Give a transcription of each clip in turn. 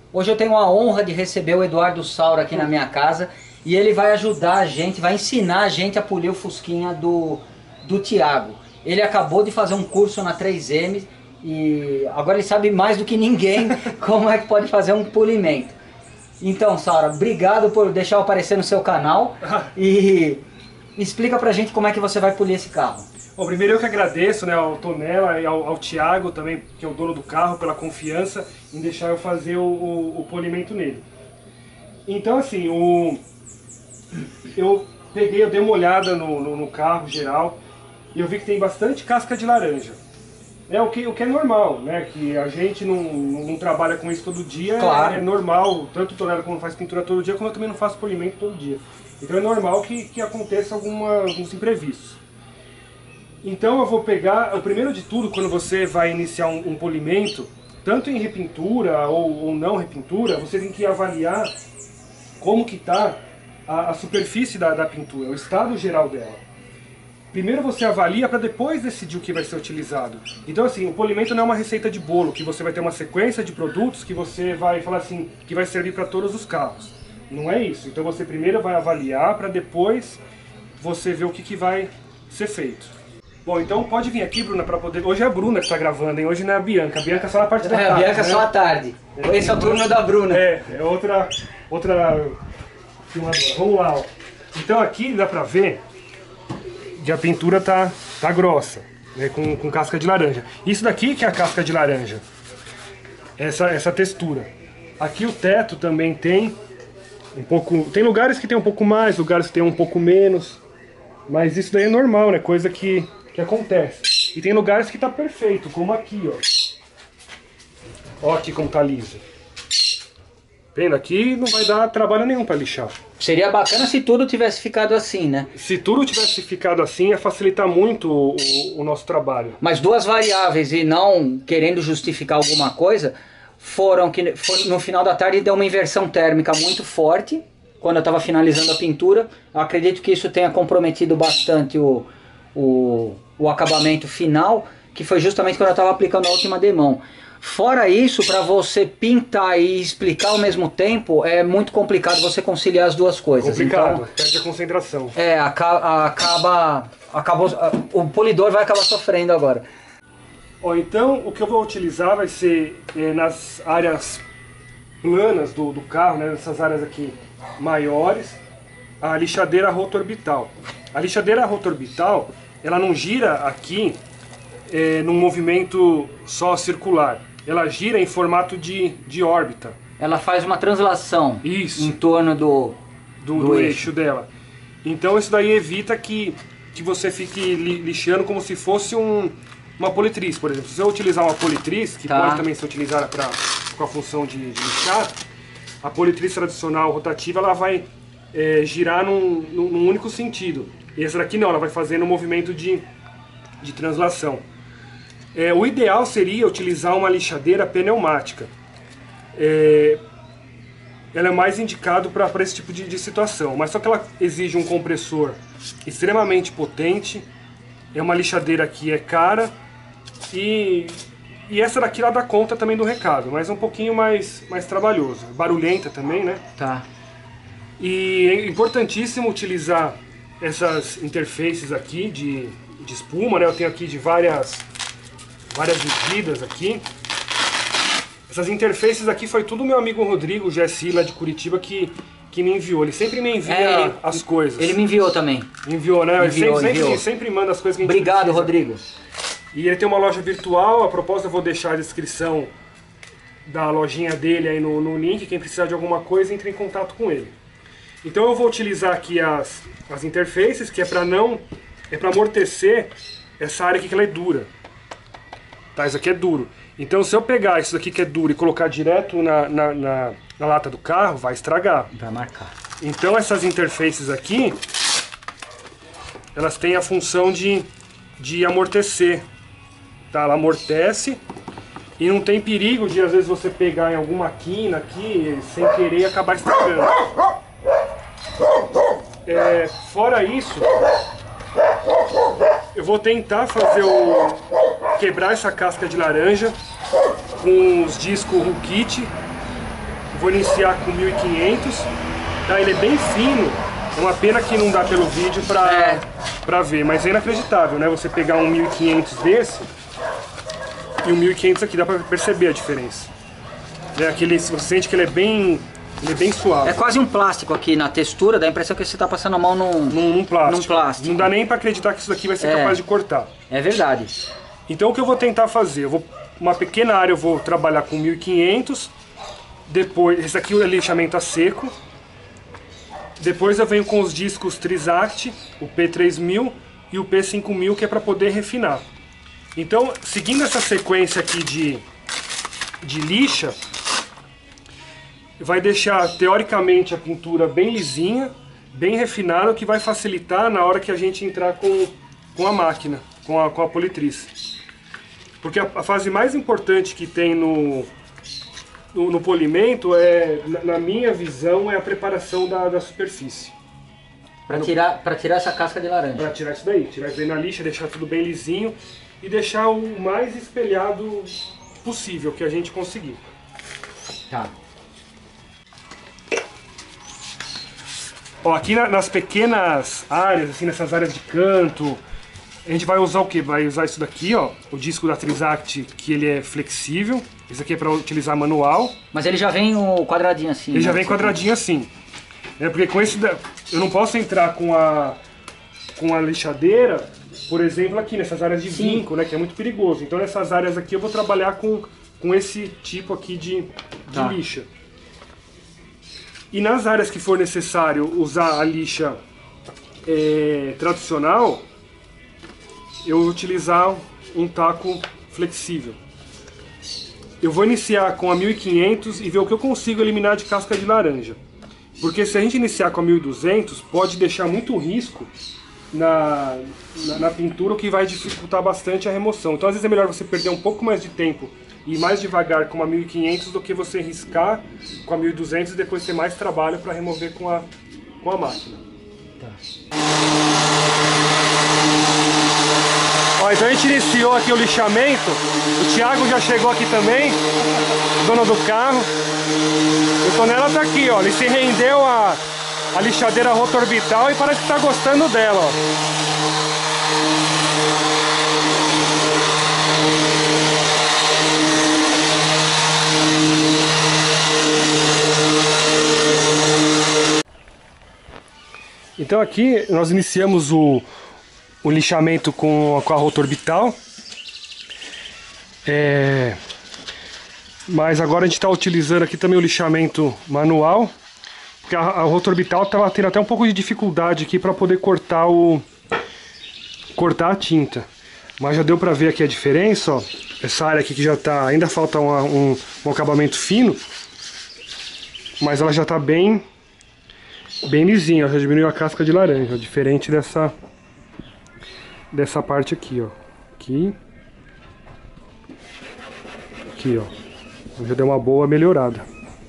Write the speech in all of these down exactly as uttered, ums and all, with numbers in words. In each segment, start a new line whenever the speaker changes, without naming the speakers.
Hoje eu tenho a honra de receber o Eduardo Sauro aqui na minha casa e ele vai ajudar a gente, vai ensinar a gente a polir o Fusquinha do, do Thiago. Ele acabou de fazer um curso na três M e agora ele sabe mais do que ninguém como é que pode fazer um polimento. Então, Sauro, obrigado por deixar eu aparecer no seu canal e explica pra gente como é que você vai polir esse carro.
Bom, primeiro eu que agradeço, né, ao Tonela e ao, ao Thiago também, que é o dono do carro, pela confiança em deixar eu fazer o, o, o polimento nele. Então assim, o, eu peguei, eu dei uma olhada no, no, no carro geral e eu vi que tem bastante casca de laranja. É o que, o que é normal, né, que a gente não, não trabalha com isso todo dia,
claro.
é, é normal, tanto o Tonela como faz pintura todo dia, como eu também não faço polimento todo dia. Então é normal que, que aconteça alguma, alguns imprevistos. Então eu vou pegar, o primeiro de tudo, quando você vai iniciar um, um polimento, tanto em repintura ou, ou não repintura, você tem que avaliar como que está a, a superfície da, da pintura, o estado geral dela. Primeiro você avalia para depois decidir o que vai ser utilizado. Então assim, o polimento não é uma receita de bolo, que você vai ter uma sequência de produtos que você vai falar assim, que vai servir para todos os carros. Não é isso. Então você primeiro vai avaliar para depois você ver o que, que vai ser feito. Bom, então pode vir aqui, Bruna, para poder... Hoje é a Bruna que está gravando, hein? Hoje não é a Bianca. A Bianca é só na parte da
é,
tarde.
A Bianca é
né?
só à tarde. Esse é o turno da Bruna.
É, é outra... outra filmadora. Vamos lá, ó. Então aqui dá para ver que a pintura tá, tá grossa, né? Com, com casca de laranja. Isso daqui que é a casca de laranja. Essa, essa textura. Aqui o teto também tem um pouco... Tem lugares que tem um pouco mais, lugares que tem um pouco menos. Mas isso daí é normal, né? Coisa que... que acontece. E tem lugares que tá perfeito, como aqui, ó. Ó aqui como tá liso. Vendo? Aqui não vai dar trabalho nenhum para lixar.
Seria bacana se tudo tivesse ficado assim, né?
Se tudo tivesse ficado assim, ia facilitar muito o, o, o nosso trabalho.
Mas duas variáveis e não querendo justificar alguma coisa, foram que foi, no final da tarde deu uma inversão térmica muito forte, quando eu estava finalizando a pintura. Eu acredito que isso tenha comprometido bastante o... o o acabamento final, que foi justamente quando eu estava aplicando a última demão. Fora isso, para você pintar e explicar ao mesmo tempo, é muito complicado você conciliar as duas coisas.
Complicado,
então,
perde a concentração.
É, acaba, acaba, acabou, o polidor vai acabar sofrendo agora.
Ó, então, o que eu vou utilizar vai ser é, nas áreas planas do, do carro, né, nessas áreas aqui maiores, a lixadeira rotorbital. A lixadeira rotorbital, ela não gira aqui é, num movimento só circular. Ela gira em formato de, de órbita.
Ela faz uma translação
Isso.
em torno do,
do,
do,
do eixo.
eixo
dela. Então isso daí evita que, que você fique li, lixando como se fosse um, uma politriz, por exemplo. Se você utilizar uma politriz, que
tá.
pode também ser utilizada pra, com a função de, de lixar, a politriz tradicional rotativa ela vai é, girar num, num único sentido. E essa daqui não, ela vai fazendo um movimento de, de translação. É, o ideal seria utilizar uma lixadeira pneumática. É, ela é mais indicado para esse tipo de, de situação, mas só que ela exige um compressor extremamente potente, é uma lixadeira que é cara e, e essa daqui ela dá conta também do recado, mas é um pouquinho mais, mais trabalhoso, barulhenta também, né?
Tá.
E é importantíssimo utilizar essas interfaces aqui de, de espuma, né? Eu tenho aqui de várias, várias medidas aqui. Essas interfaces aqui foi tudo meu amigo Rodrigo G S I lá de Curitiba que, que me enviou. Ele sempre me envia
é,
as coisas.
Ele me enviou também.
Enviou, né? Ele
enviou,
sempre,
enviou.
sempre, sempre manda as coisas que a gente
Obrigado,
precisa.
Rodrigo.
E ele tem uma loja virtual, a propósito eu vou deixar a descrição da lojinha dele aí no, no link. Quem precisar de alguma coisa, entre em contato com ele. Então eu vou utilizar aqui as, as interfaces, que é para não, é para amortecer essa área aqui que ela é dura. Tá, isso aqui é duro. Então se eu pegar isso aqui que é duro e colocar direto na, na, na, na lata do carro, vai estragar.
Vai marcar.
Então essas interfaces aqui, elas têm a função de, de amortecer. Tá, ela amortece e não tem perigo de às vezes você pegar em alguma quina aqui sem querer acabar estragando. É, fora isso, eu vou tentar fazer o quebrar essa casca de laranja com os discos Rukit vou iniciar com mil e quinhentos, tá? Ele é bem fino, é uma pena que não dá pelo vídeo pra, é. pra ver, mas é inacreditável, né? Você pegar um mil e quinhentos desse e um mil e quinhentos aqui, dá pra perceber a diferença. É aquele, você sente que ele é bem, ele é bem suave.
É quase um plástico aqui na textura, dá a impressão que você está passando a mão num,
num, num, plástico.
num plástico.
Não dá nem para acreditar que isso daqui vai ser
é,
capaz de cortar.
É verdade.
Então o que eu vou tentar fazer? Eu vou, uma pequena área eu vou trabalhar com mil e quinhentos, depois, esse aqui é o lixamento a seco. Depois eu venho com os discos Trisact, o P três mil e o P cinco mil, que é para poder refinar. Então, seguindo essa sequência aqui de, de lixa, vai deixar, teoricamente, a pintura bem lisinha, bem refinada, o que vai facilitar na hora que a gente entrar com, com a máquina, com a, com a politriz. Porque a, a fase mais importante que tem no, no, no polimento, é, na, na minha visão, é a preparação da, da superfície.
Para tirar, para tirar essa casca de laranja.
Para tirar isso daí, tirar isso daí na lixa, deixar tudo bem lisinho e deixar o mais espelhado possível que a gente conseguir.
Tá.
Ó, aqui na, nas pequenas áreas, assim, nessas áreas de canto, a gente vai usar o que? Vai usar isso daqui, ó, o disco da Trisact, que ele é flexível. Esse aqui é para utilizar manual.
Mas ele já vem o quadradinho assim.
Ele
né?
já vem quadradinho assim. É, porque com esse, eu não posso entrar com a, com a lixadeira, por exemplo, aqui nessas áreas de
Sim.
vinco, né, que é muito perigoso. Então nessas áreas aqui eu vou trabalhar com, com esse tipo aqui de, de
tá.
lixa. E nas áreas que for necessário usar a lixa é, tradicional, eu vou utilizar um taco flexível. Eu vou iniciar com a mil e quinhentos e ver o que eu consigo eliminar de casca de laranja. Porque se a gente iniciar com a mil e duzentos, pode deixar muito risco na, na, na pintura, o que vai dificultar bastante a remoção. Então às vezes é melhor você perder um pouco mais de tempo e ir mais devagar com a mil e quinhentos do que você riscar com a mil e duzentos e depois ter mais trabalho para remover com a, com a máquina.
Tá.
Ó, então a gente iniciou aqui o lixamento, o Thiago já chegou aqui também, dono do carro. O Tonela tá aqui, ó, ele se rendeu a, a lixadeira rotorbital e parece que tá gostando dela, ó. Então aqui nós iniciamos o, o lixamento com, com a rotorbital. É... Mas agora a gente está utilizando aqui também o lixamento manual, porque a, a rotorbital estava tendo até um pouco de dificuldade aqui para poder cortar o cortar a tinta. Mas já deu para ver aqui a diferença, ó. Essa área aqui que já está, ainda falta uma, um, um acabamento fino, mas ela já está bem bem lisinha, já diminuiu a casca de laranja, ó, diferente dessa dessa parte aqui, ó. Aqui. Aqui, ó. Já deu uma boa melhorada.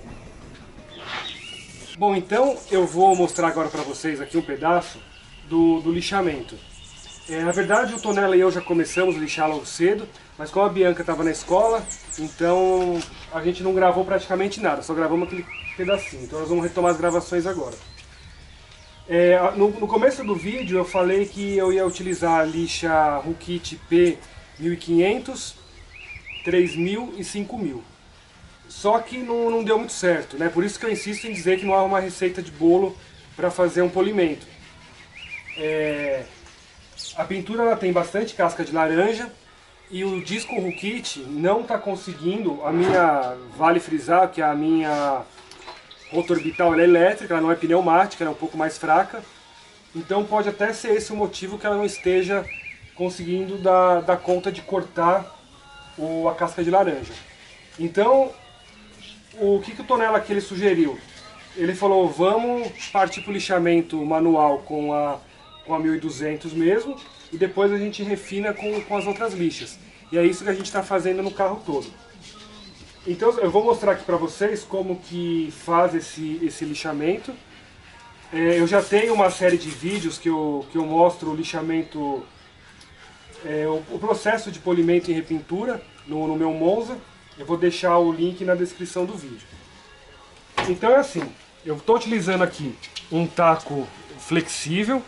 Bom, então eu vou mostrar agora para vocês aqui um pedaço do, do lixamento. É, na verdade o Tonela e eu já começamos a lixar logo cedo, mas como a Bianca estava na escola, então a gente não gravou praticamente nada, só gravamos aquele pedacinho. Então nós vamos retomar as gravações agora. É, no, no começo do vídeo eu falei que eu ia utilizar a lixa Rukit P mil e quinhentos, três mil e cinco mil. Só que não, não deu muito certo, né? Por isso que eu insisto em dizer que não há uma receita de bolo para fazer um polimento. É, a pintura ela tem bastante casca de laranja e o disco Rukit não está conseguindo, a minha, vale frisar que a minha rotorbital ela é elétrica, ela não é pneumática, ela é um pouco mais fraca. Então pode até ser esse o motivo que ela não esteja conseguindo dar, dar conta de cortar o, a casca de laranja. Então, o que, que o Tonela que ele sugeriu? Ele falou, vamos partir para o lixamento manual com a, com a mil e duzentos mesmo, e depois a gente refina com, com as outras lixas. E é isso que a gente está fazendo no carro todo. Então eu vou mostrar aqui para vocês como que faz esse, esse lixamento. É, eu já tenho uma série de vídeos que eu, que eu mostro o lixamento, é, o, o processo de polimento e repintura no, no meu Monza. Eu vou deixar o link na descrição do vídeo. Então é assim, eu estou utilizando aqui um taco flexível,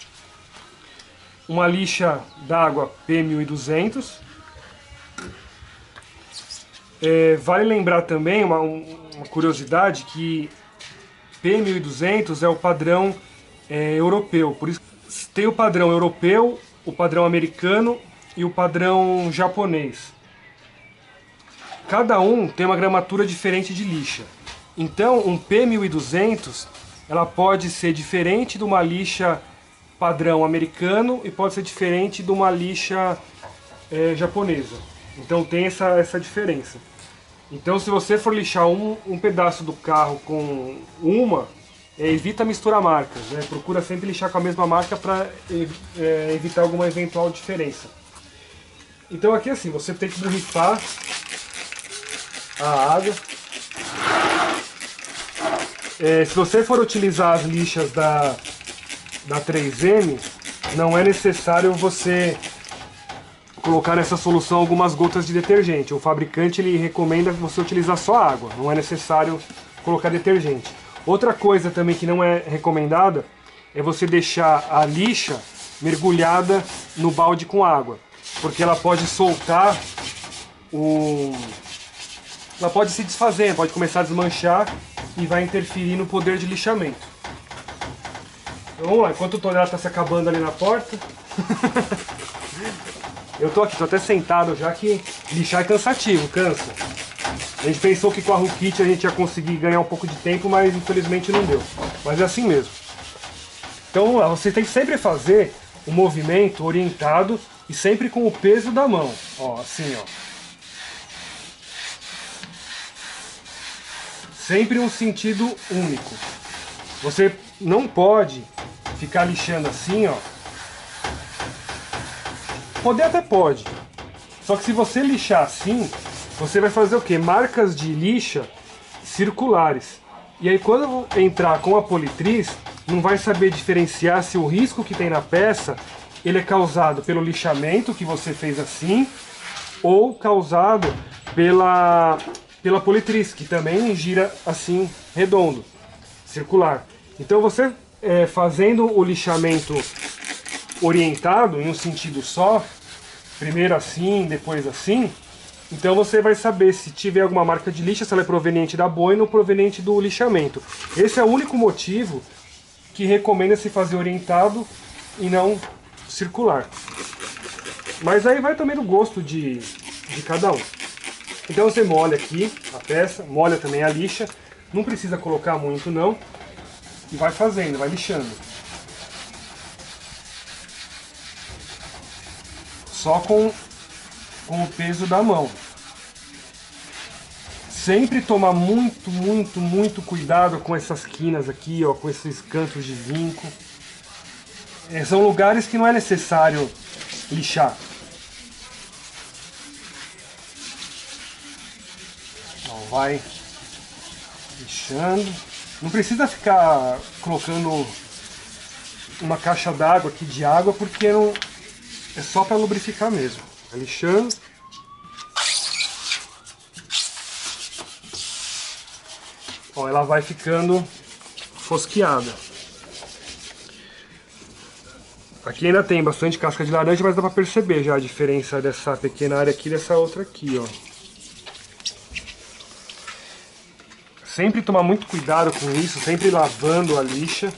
uma lixa d'água P mil e duzentos. É, vale lembrar também uma, uma curiosidade que P mil e duzentos é o padrão é, europeu. Por isso tem o padrão europeu, o padrão americano e o padrão japonês. Cada um tem uma gramatura diferente de lixa. Então um P mil e duzentos ela pode ser diferente de uma lixa padrão americano e pode ser diferente de uma lixa é, japonesa. Então tem essa, essa diferença. Então se você for lixar um, um pedaço do carro com uma, é, evita misturar marcas, né? Procura sempre lixar com a mesma marca para é, evitar alguma eventual diferença. Então aqui assim, você tem que borrifar a água. É, se você for utilizar as lixas da, da três M, não é necessário você colocar nessa solução algumas gotas de detergente. O fabricante ele recomenda você utilizar só água, não é necessário colocar detergente. Outra coisa também que não é recomendada é você deixar a lixa mergulhada no balde com água, porque ela pode soltar o... ela pode se desfazer, pode começar a desmanchar e vai interferir no poder de lixamento. Então vamos lá, enquanto o tonelada está se acabando ali na porta. Eu tô aqui, tô até sentado já que lixar é cansativo, cansa. A gente pensou que com a Rukit a gente ia conseguir ganhar um pouco de tempo, mas infelizmente não deu. Mas é assim mesmo. Então vamos lá, você tem que sempre fazer o movimento orientado e sempre com o peso da mão. Ó, assim, ó. Sempre um sentido único. Você não pode ficar lixando assim, ó. Poder até pode. Só que se você lixar assim, você vai fazer o quê? Marcas de lixa circulares. E aí quando entrar com a politriz, não vai saber diferenciar se o risco que tem na peça, ele é causado pelo lixamento que você fez assim, ou causado pela, pela politriz, que também gira assim, redondo, circular. Então você é, fazendo o lixamento orientado em um sentido só, primeiro assim, depois assim, então você vai saber se tiver alguma marca de lixa, se ela é proveniente da boina ou proveniente do lixamento. Esse é o único motivo que recomenda-se fazer orientado e não circular. Mas aí vai também no gosto de, de cada um. Então você molha aqui a peça, molha também a lixa, não precisa colocar muito não, e vai fazendo, vai lixando. Só com, com o peso da mão. Sempre tomar muito, muito, muito cuidado com essas quinas aqui, ó, com esses cantos de vinco. É, são lugares que não é necessário lixar. Ó, vai lixando. Não precisa ficar colocando uma caixa d'água aqui de água, porque não... é só para lubrificar mesmo. Vai lixando. Ó, ela vai ficando fosqueada. Aqui ainda tem bastante casca de laranja, mas dá para perceber já a diferença dessa pequena área aqui e dessa outra aqui, ó. Sempre tomar muito cuidado com isso, sempre lavando a lixa.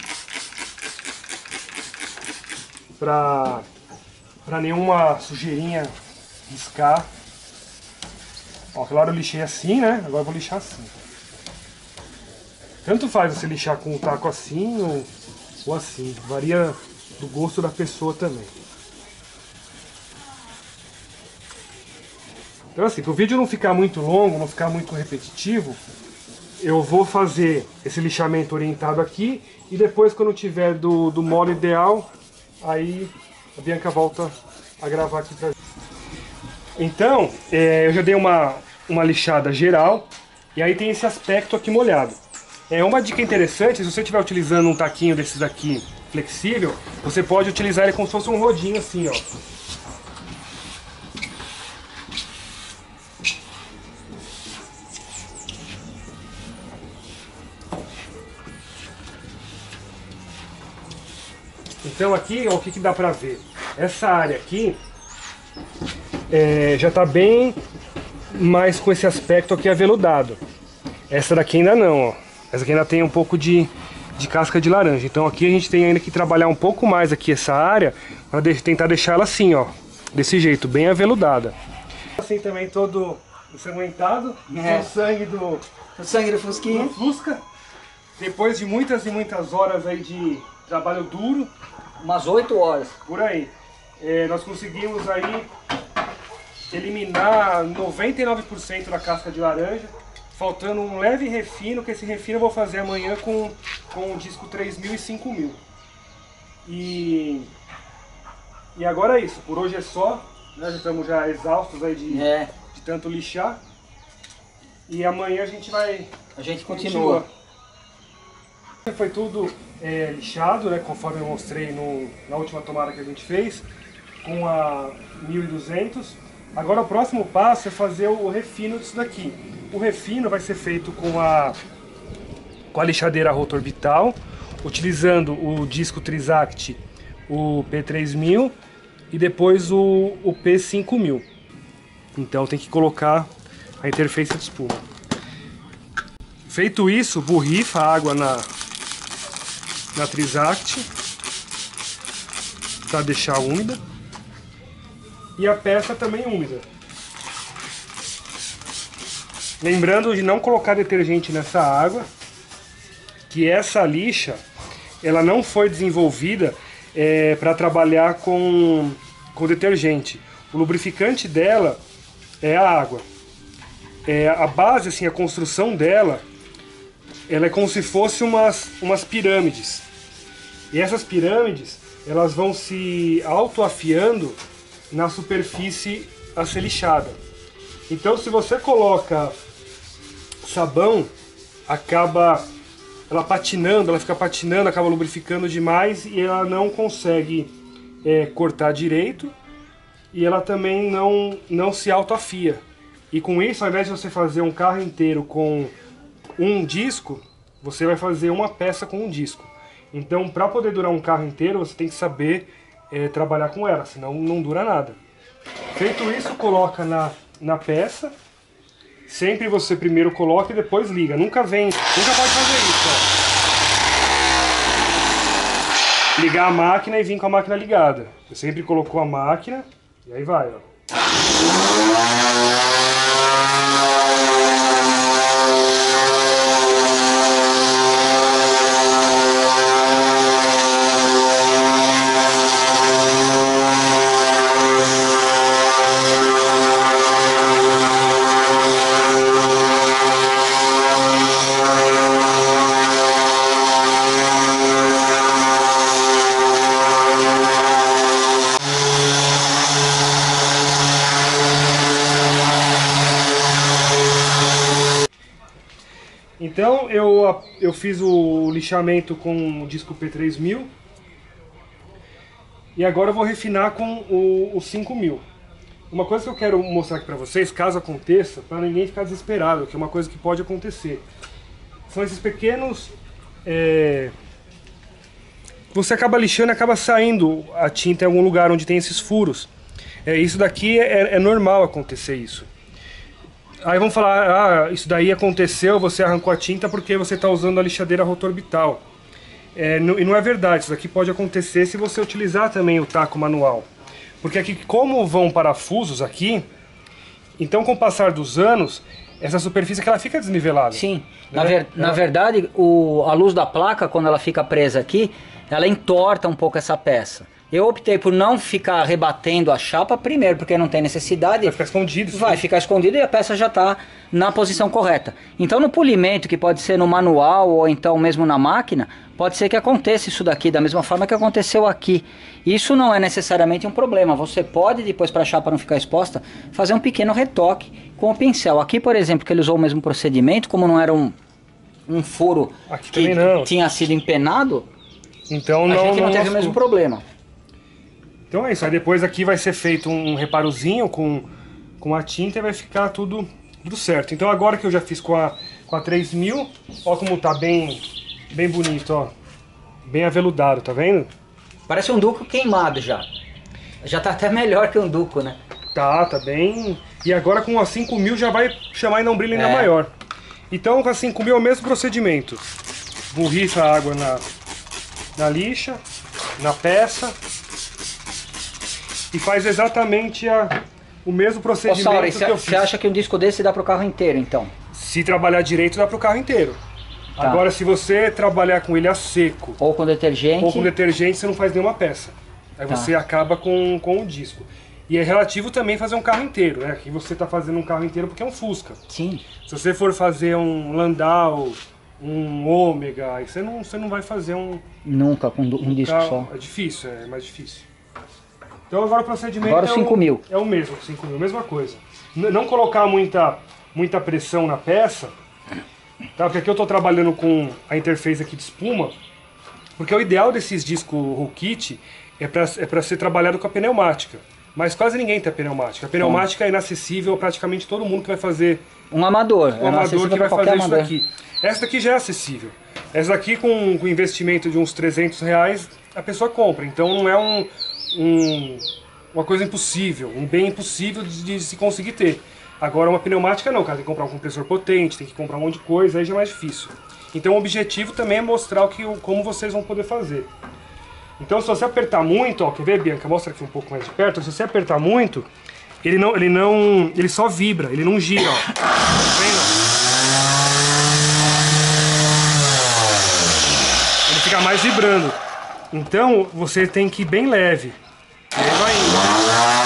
Pra... para nenhuma sujeirinha riscar. Ó, claro, eu lixei assim, né? Agora eu vou lixar assim. Tanto faz você lixar com o taco assim ou, ou assim. Varia do gosto da pessoa também. Então assim, para o vídeo não ficar muito longo, não ficar muito repetitivo, eu vou fazer esse lixamento orientado aqui e depois quando tiver do, do modo ideal, aí a Bianca volta a gravar aqui pra gente. Então, é, eu já dei uma, uma lixada geral e aí tem esse aspecto aqui molhado. É uma dica interessante, se você estiver utilizando um taquinho desses aqui flexível, você pode utilizar ele como se fosse um rodinho assim, ó. Então aqui, ó, o que, que dá pra ver? Essa área aqui é, já tá bem mais com esse aspecto aqui aveludado. Essa daqui ainda não, ó. Essa aqui ainda tem um pouco de, de casca de laranja. Então aqui a gente tem ainda que trabalhar um pouco mais aqui essa área para de, tentar deixar ela assim, ó. Desse jeito, bem aveludada. Assim também todo ensanguentado, é. O sangue do...
O sangue do Fusquinha.
Do Fusca. Depois de muitas e muitas horas aí de trabalho duro.
Umas oito horas.
Por aí. É, nós conseguimos aí eliminar noventa e nove por cento da casca de laranja, faltando um leve refino, que esse refino eu vou fazer amanhã com, com o disco três mil e cinco mil. E, e agora é isso, por hoje é só, né? Já estamos já exaustos aí de,
é.
de tanto lixar. E amanhã a gente vai...
A gente continua.
continua. Foi tudo é, lixado, né, conforme eu mostrei no, na última tomada que a gente fez, com a mil e duzentos. Agora o próximo passo é fazer o refino disso daqui. O refino vai ser feito com a, com a lixadeira rota orbital, utilizando o disco Trisact, o P três mil e depois o, o P cinco mil. Então tem que colocar a interface de espuma. Feito isso, borrifa a água na, na Trisact para deixar úmida. E a peça também úmida. Lembrando de não colocar detergente nessa água, que essa lixa ela não foi desenvolvida é, para trabalhar com, com detergente. O lubrificante dela é a água. É, a base, assim, a construção dela, ela é como se fosse umas, umas pirâmides. E essas pirâmides, elas vão se autoafiando na superfície a ser lixada. Então, se você coloca sabão, acaba ela patinando, ela fica patinando, acaba lubrificando demais e ela não consegue é, cortar direito e ela também não, não se autoafia. E com isso, ao invés de você fazer um carro inteiro com um disco, você vai fazer uma peça com um disco. Então, para poder durar um carro inteiro, você tem que saber é, trabalhar com ela, senão não dura nada. Feito isso, coloca na, na peça. Sempre você primeiro coloca e depois liga. Nunca vem, nunca pode fazer isso, ó. Ligar a máquina e vir com a máquina ligada. Você sempre colocou a máquina e aí vai, ó. Então eu, eu fiz o lixamento com o disco P três mil e agora eu vou refinar com o, o cinco mil. Uma coisa que eu quero mostrar aqui pra vocês, caso aconteça, para ninguém ficar desesperado, que é uma coisa que pode acontecer, são esses pequenos... É, você acaba lixando e acaba saindo a tinta em algum lugar onde tem esses furos. É, isso daqui é, é normal acontecer isso. Aí vão falar, ah, isso daí aconteceu, você arrancou a tinta porque você está usando a lixadeira rota orbital. É, e não é verdade, isso daqui pode acontecer se você utilizar também o taco manual. Porque aqui, como vão parafusos aqui, então com o passar dos anos, essa superfície aqui, ela fica desnivelada.
Sim,
né?
na, ver, é. na verdade, o, a luz da placa, quando ela fica presa aqui, ela entorta um pouco essa peça. Eu optei por não ficar rebatendo a chapa, primeiro porque não tem necessidade.
Vai ficar escondido.
Vai
sim.
ficar escondido e a peça já está na posição correta. Então no polimento, que pode ser no manual ou então mesmo na máquina, pode ser que aconteça isso daqui, da mesma forma que aconteceu aqui. Isso não é necessariamente um problema. Você pode, depois para a chapa não ficar exposta, fazer um pequeno retoque com o pincel. Aqui, por exemplo, que ele usou o mesmo procedimento, como não era um, um furo
aqui
que
não.
tinha sido empenado,
então,
a
não,
gente não
não
teve o mesmo problema.
Então é isso, aí depois aqui vai ser feito um reparozinho com, com a tinta e vai ficar tudo, tudo certo. Então agora que eu já fiz com a, com a três mil, ó como tá bem, bem bonito, ó. Bem aveludado, tá vendo?
Parece um Duco queimado já. Já tá até melhor que um Duco, né?
Tá, tá bem. E agora com a cinco mil já vai chamar ainda um brilho ainda é. maior. Então com a cinco mil é o mesmo procedimento. Borrifa a água na, na lixa, na peça. E faz exatamente a, o mesmo procedimento. Ô, Sauri, que eu fiz. Você
acha que um disco desse dá pro carro inteiro, então?
Se trabalhar direito, dá pro carro inteiro. Tá. Agora, se você trabalhar com ele a seco...
Ou com detergente...
Ou com detergente, você não faz nenhuma peça. Aí tá. você acaba com, com o disco. E é relativo também fazer um carro inteiro, né? Aqui você está fazendo um carro inteiro porque é um Fusca.
Sim.
Se você for fazer um Landau, um Ômega, aí você não, você não vai fazer um...
Nunca, com um, um disco
carro,
só.
É difícil, é mais difícil. Então agora o procedimento
agora
é,
cinco
o,
mil.
é o mesmo, cinco mil, mesma coisa. N não colocar muita, muita pressão na peça, tá? Porque aqui eu estou trabalhando com a interface aqui de espuma, porque o ideal desses discos Rokit é para é para ser trabalhado com a pneumática. Mas quase ninguém tem a pneumática. A pneumática é inacessível a praticamente todo mundo que vai fazer...
Um amador.
Um
é
amador que vai fazer
amador.
isso daqui. Essa daqui já é acessível. Essa daqui com, com investimento de uns trezentos reais, a pessoa compra. Então não é um, um, uma coisa impossível, um bem impossível de, de se conseguir ter. Agora uma pneumática não, cara, tem que comprar um compressor potente, tem que comprar um monte de coisa, aí já é mais difícil. Então o objetivo também é mostrar o que, como vocês vão poder fazer. Então se você apertar muito, ó, quer ver, Bianca? Mostra aqui um pouco mais de perto. Se você apertar muito, ele não, ele não, ele só vibra, ele não gira, ó. Tá vendo? Ele fica mais vibrando. Então você tem que ir bem leve. E aí vai indo.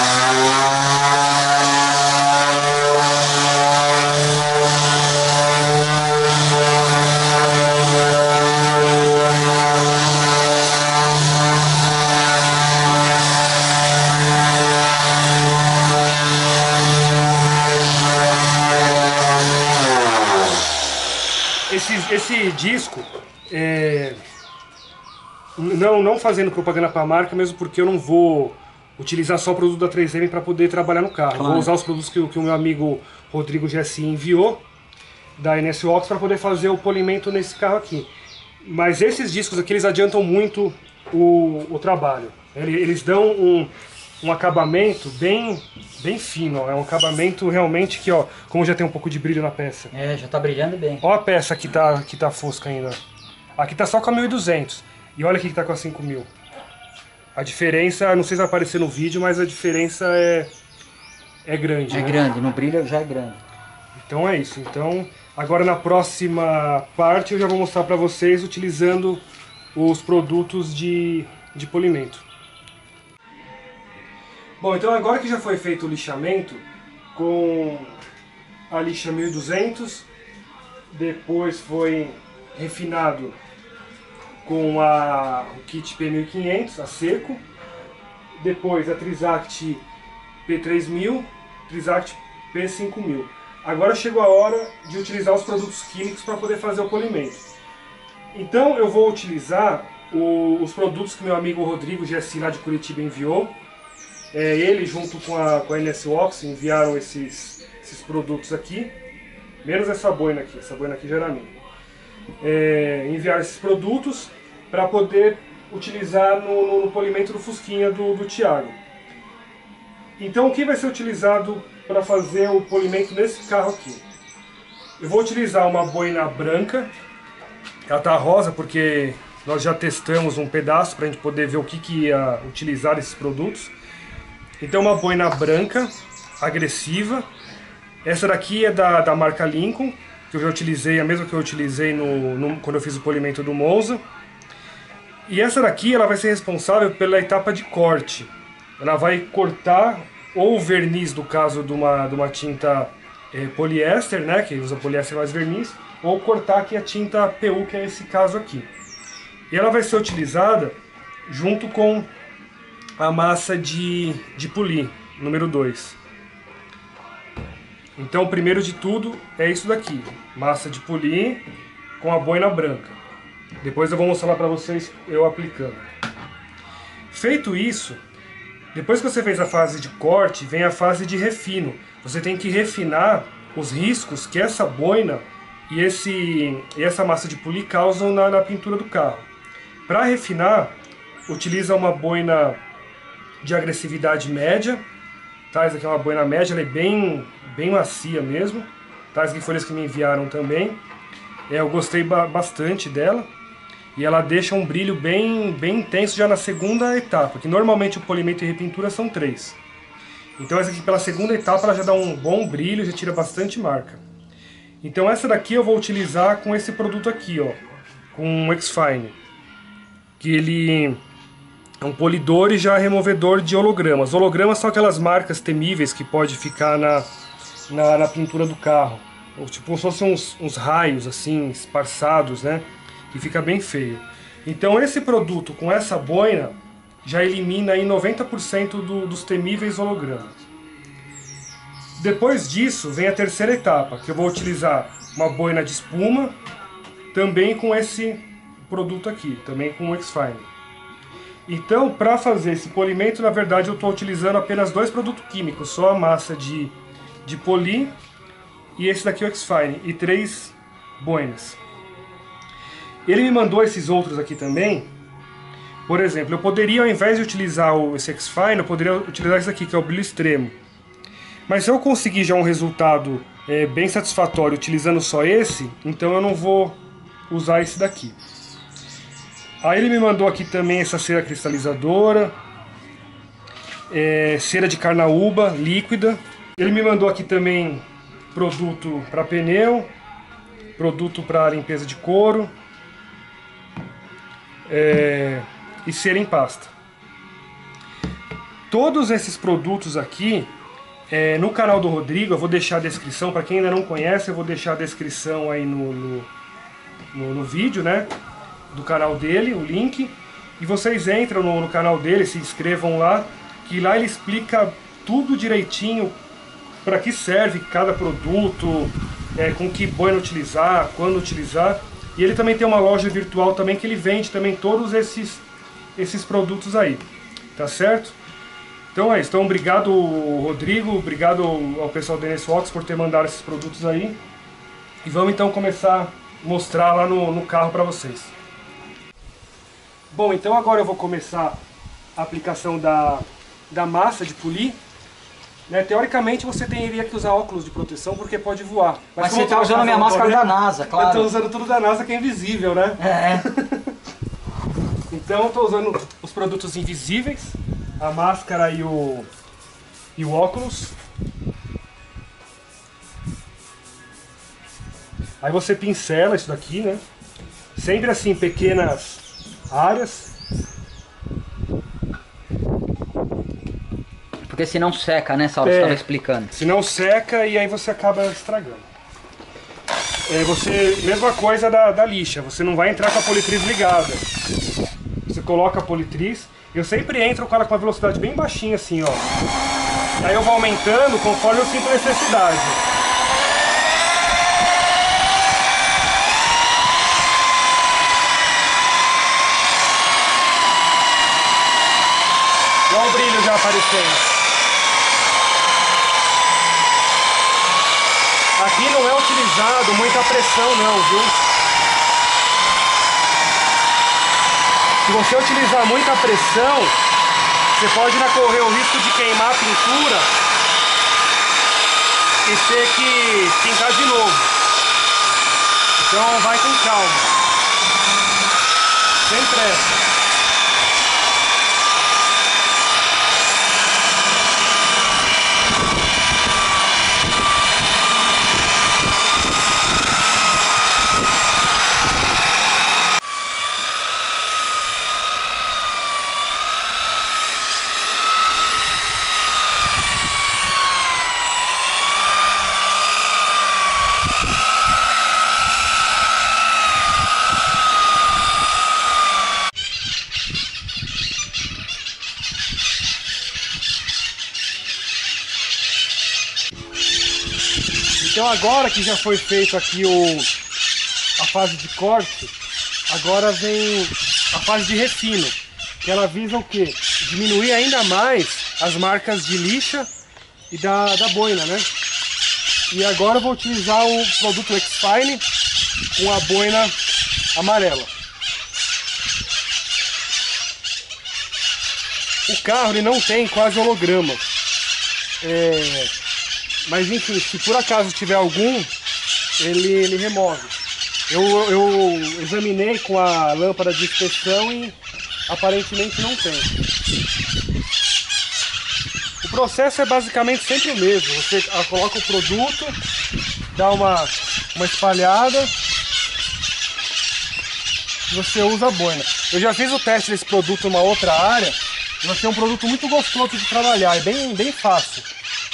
Esse, esse disco, é, não, não fazendo propaganda para a marca, mesmo porque eu não vou utilizar só o produto da três M para poder trabalhar no carro. Claro. Vou usar os produtos que, que o meu amigo Rodrigo G S I enviou da N S Works para poder fazer o polimento nesse carro aqui. Mas esses discos aqui, eles adiantam muito o, o trabalho. Eles dão um, um acabamento bem, bem fino, ó. É um acabamento realmente que, ó, como já tem um pouco de brilho na peça.
É, já tá brilhando bem.
Ó a peça que tá, que tá fosca ainda. Aqui tá só com a mil e duzentos. E olha aqui que tá com a cinco mil. A diferença, não sei se vai aparecer no vídeo, mas a diferença é, é grande.
É, né? Grande, no brilho já é grande.
Então é isso. Então, agora na próxima parte eu já vou mostrar pra vocês utilizando os produtos de, de polimento. Bom, então agora que já foi feito o lixamento com a lixa mil e duzentos, depois foi refinado com a, o kit P mil e quinhentos, a seco, depois a Trisact P três mil, Trisact P cinco mil. Agora chegou a hora de utilizar os produtos químicos para poder fazer o polimento. Então eu vou utilizar o, os produtos que meu amigo Rodrigo G S I lá de Curitiba enviou. É, ele junto com a, com a N S Works enviaram esses, esses produtos aqui, menos essa boina aqui, essa boina aqui já era minha. É, enviaram esses produtos para poder utilizar no, no, no polimento do Fusquinha do, do Thiago. Então o que vai ser utilizado para fazer o polimento nesse carro aqui? Eu vou utilizar uma boina branca, ela tá rosa porque nós já testamos um pedaço para a gente poder ver o que, que ia utilizar esses produtos. Então uma boina branca, agressiva. Essa daqui é da, da marca Lincoln, que eu já utilizei, a mesma que eu utilizei no, no, quando eu fiz o polimento do Monza. E essa daqui ela vai ser responsável pela etapa de corte. Ela vai cortar ou o verniz, do caso de uma, de uma tinta é, poliéster, né, que usa poliéster mais verniz, ou cortar aqui a tinta P U, que é esse caso aqui. E ela vai ser utilizada junto com a massa de, de polir, número dois. Então, o primeiro de tudo é isso daqui, massa de polir com a boina branca. Depois eu vou mostrar para vocês eu aplicando. Feito isso, depois que você fez a fase de corte, vem a fase de refino. Você tem que refinar os riscos que essa boina e, esse, e essa massa de polir causam na, na pintura do carro. Para refinar, utiliza uma boina de agressividade média, tá? Essa aqui é uma boina média, ela é bem, bem macia mesmo, tá? As aqui folhas que me enviaram também, é, eu gostei ba bastante dela, e ela deixa um brilho bem, bem intenso já na segunda etapa, que normalmente o polimento e repintura são três. Então essa aqui pela segunda etapa ela já dá um bom brilho, já tira bastante marca. Então essa daqui eu vou utilizar com esse produto aqui, ó, com o X-Fine, que ele é um polidor e já removedor de hologramas. Hologramas são aquelas marcas temíveis que pode ficar na, na, na pintura do carro, ou tipo como se fossem uns, uns raios assim, esparçados, né, que fica bem feio. Então esse produto com essa boina já elimina aí noventa por cento do, dos temíveis hologramas. Depois disso vem a terceira etapa, que eu vou utilizar uma boina de espuma, também com esse produto aqui, também com o X-Fine. Então, para fazer esse polimento, na verdade eu estou utilizando apenas dois produtos químicos, só a massa de, de polir e esse daqui é o X-Fine, e três boinas. Ele me mandou esses outros aqui também. Por exemplo, eu poderia, ao invés de utilizar o, esse X-Fine, eu poderia utilizar esse aqui, que é o brilho extremo. Mas se eu conseguir já um resultado é, bem satisfatório utilizando só esse, então eu não vou usar esse daqui. Aí ele me mandou aqui também essa cera cristalizadora, é, cera de carnaúba líquida. Ele me mandou aqui também produto para pneu, produto para limpeza de couro, é, e cera em pasta. Todos esses produtos aqui, é, no canal do Rodrigo, eu vou deixar a descrição, para quem ainda não conhece, eu vou deixar a descrição aí no, no, no, no vídeo, né, do canal dele, o link, e vocês entram no, no canal dele, se inscrevam lá, que lá ele explica tudo direitinho, para que serve cada produto, é, com que boina utilizar, quando utilizar. E ele também tem uma loja virtual também que ele vende também todos esses, esses produtos aí, tá certo? Então é isso, então obrigado Rodrigo, obrigado ao pessoal da N S Watts por ter mandado esses produtos aí. E vamos então começar a mostrar lá no, no carro para vocês. Bom, então agora eu vou começar a aplicação da, da massa de polir. Né, teoricamente você teria que usar óculos de proteção porque pode voar.
Mas, Mas você está usando a minha máscara da NASA, claro.
Eu estou usando tudo da NASA que é invisível, né?
É.
Então eu estou usando os produtos invisíveis, a máscara e o, e o óculos. Aí você pincela isso daqui, né? Sempre assim, pequenas áreas.
Porque senão seca, né, Saulo? É, você estava explicando.
Senão seca e aí você acaba estragando. É, você, mesma coisa da, da lixa, você não vai entrar com a politriz ligada. Você coloca a politriz, eu sempre entro com ela com uma velocidade bem baixinha assim, ó. Aí eu vou aumentando conforme eu sinto necessidade. Olha o brilho já aparecendo. Aqui não é utilizado muita pressão não, viu? Se você utilizar muita pressão, você pode ainda correr o risco de queimar a pintura e ter que pintar de novo. Então vai com calma, sem pressa. Então agora que já foi feito aqui o, a fase de corte, agora vem a fase de refino, que ela visa o quê? Diminuir ainda mais as marcas de lixa e da, da boina, né? E agora eu vou utilizar o produto X-Fine com a boina amarela. O carro ele não tem quase holograma. É, mas enfim, se por acaso tiver algum, ele, ele remove. Eu, eu examinei com a lâmpada de inspeção e aparentemente não tem. O processo é basicamente sempre o mesmo. Você coloca o produto, dá uma, uma espalhada, e você usa a boina. Eu já fiz o teste desse produto numa outra área. Vai ser um produto muito gostoso de trabalhar, é bem, bem fácil.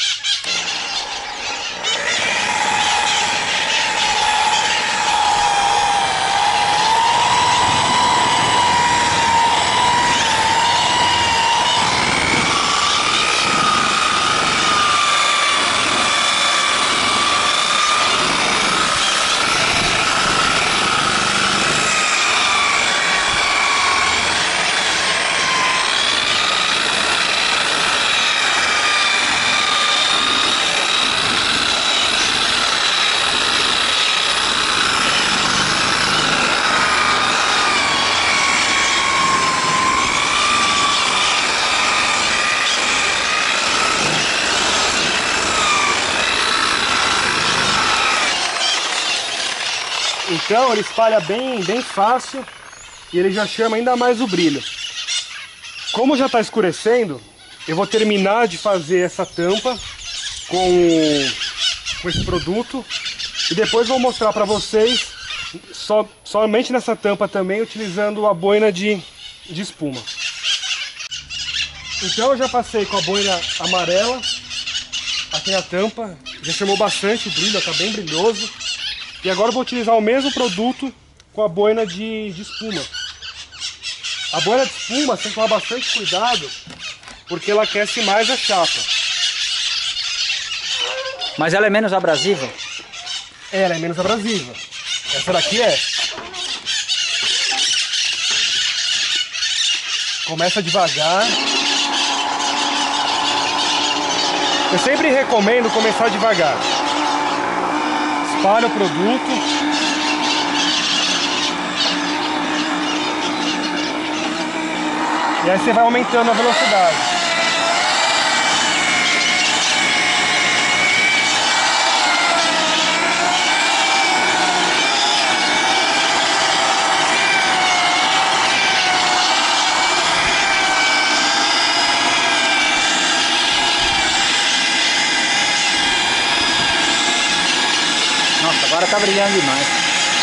Então ele espalha bem, bem fácil e ele já chama ainda mais o brilho. Como já está escurecendo, eu vou terminar de fazer essa tampa com, com esse produto e depois vou mostrar para vocês só, somente nessa tampa também, utilizando a boina de, de espuma. Então eu já passei com a boina amarela aqui na tampa, já chamou bastante o brilho, está bem brilhoso. E agora eu vou utilizar o mesmo produto com a boina de, de espuma. A boina de espuma você tem que tomar bastante cuidado, porque ela aquece mais a chapa.
Mas ela é menos abrasiva?
É, ela é menos abrasiva. Essa daqui é. Começa devagar. Eu sempre recomendo começar devagar. Espalha o produto. E aí você vai aumentando a velocidade.
Nossa, agora tá brilhando demais.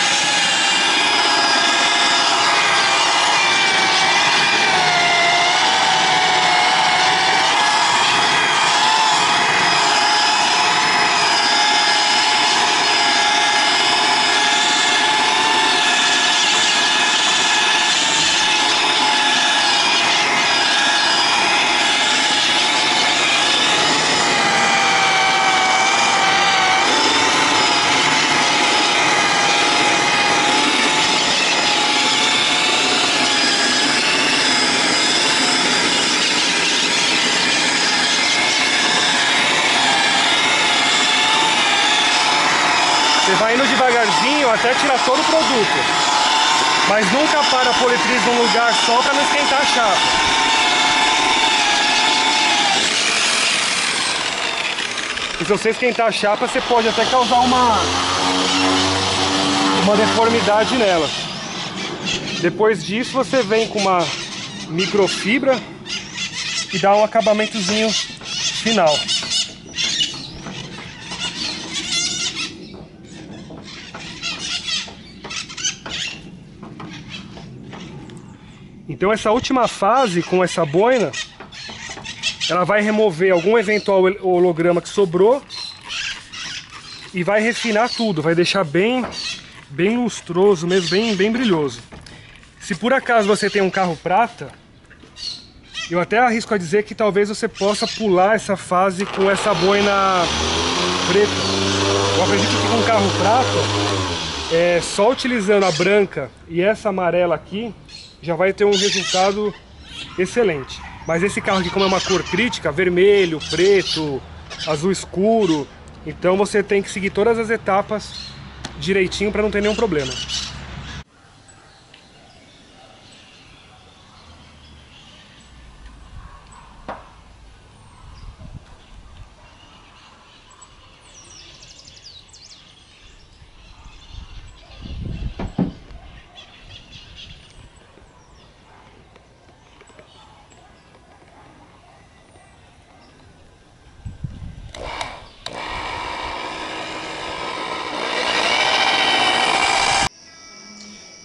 Você vai indo devagarzinho até tirar todo o produto. Mas nunca para a politriz num lugar só para não esquentar a chapa. E se você esquentar a chapa, você pode até causar uma, uma deformidade nela. Depois disso você vem com uma microfibra e dá um acabamentozinho final. Então essa última fase com essa boina, ela vai remover algum eventual holograma que sobrou e vai refinar tudo, vai deixar bem, bem lustroso mesmo, bem, bem brilhoso. Se por acaso você tem um carro prata, eu até arrisco a dizer que talvez você possa pular essa fase com essa boina preta. Eu acredito que com um carro prata, é, só utilizando a branca e essa amarela aqui, já vai ter um resultado excelente. Mas esse carro aqui, como é uma cor crítica, vermelho, preto, azul escuro, então você tem que seguir todas as etapas direitinho para não ter nenhum problema.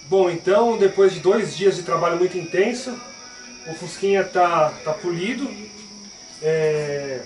Bom, então depois de dois dias de trabalho muito intenso, o Fusquinha tá, tá polido. É...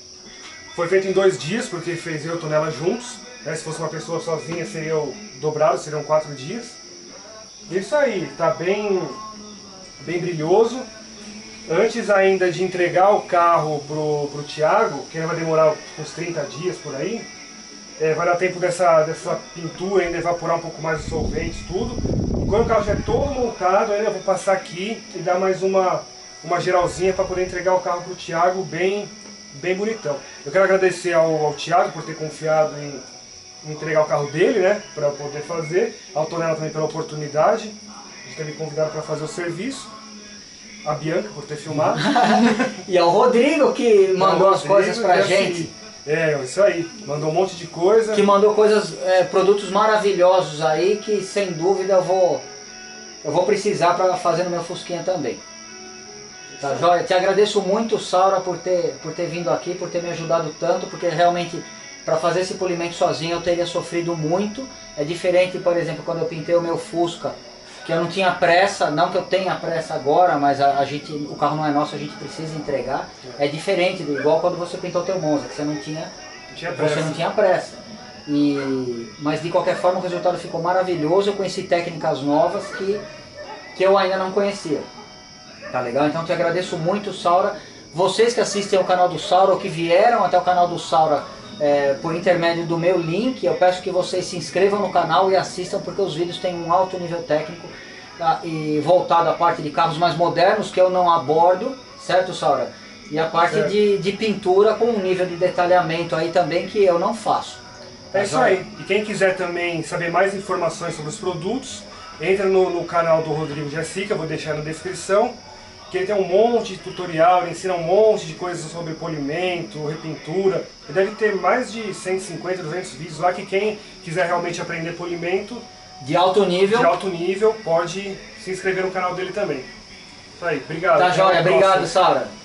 Foi feito em dois dias, porque fez eu e o Tonela juntos. Né? Se fosse uma pessoa sozinha, seria o dobrado, seriam quatro dias. Isso aí, tá bem, bem brilhoso. Antes ainda de entregar o carro pro, pro Thiago, que ainda vai demorar uns trinta dias por aí, é, vai dar tempo dessa, dessa pintura ainda evaporar um pouco mais os solventes, tudo. E quando o carro já é todo montado, ainda eu vou passar aqui e dar mais uma, uma geralzinha para poder entregar o carro pro Thiago bem, bem bonitão. Eu quero agradecer ao, ao Thiago por ter confiado em, em entregar o carro dele, né, para poder fazer. Ao Tonela também pela oportunidade de ter me convidado para fazer o serviço. A Bianca por ter filmado.
E ao Rodrigo que mandou as coisas pra gente.
É, isso aí. Mandou um monte de coisa.
Que mandou coisas, é, produtos maravilhosos aí que sem dúvida eu vou, eu vou precisar para fazer no meu Fusquinha também. Tá joia? Te agradeço muito, Saura, por ter, por ter vindo aqui, por ter me ajudado tanto, porque realmente para fazer esse polimento sozinho eu teria sofrido muito. É diferente, por exemplo, quando eu pintei o meu Fusca, que eu não tinha pressa, não que eu tenha pressa agora, mas a, a gente, o carro não é nosso, a gente precisa entregar. É diferente, do, igual quando você pintou o teu Monza, que você não tinha,
não tinha
você não tinha pressa. E, mas de qualquer forma o resultado ficou maravilhoso, eu conheci técnicas novas que, que eu ainda não conhecia. Tá legal? Então te agradeço muito, Saura. Vocês que assistem ao canal do Saura ou que vieram até o canal do Saura É, por intermédio do meu link, eu peço que vocês se inscrevam no canal e assistam, porque os vídeos têm um alto nível técnico, tá? E voltado à parte de carros mais modernos que eu não abordo, certo, Saura? E a parte de, de pintura com um nível de detalhamento aí também que eu não faço.
Tá, é isso aí. E quem quiser também saber mais informações sobre os produtos, entra no, no canal do Rodrigo Jessica, vou deixar na descrição. Que ele tem um monte de tutorial, ele ensina um monte de coisas sobre polimento, repintura. Ele deve ter mais de cento e cinquenta, duzentos vídeos lá que quem quiser realmente aprender polimento
de alto nível,
de alto nível pode se inscrever no canal dele também. Isso aí, obrigado.
Tá joia, obrigado, Saura.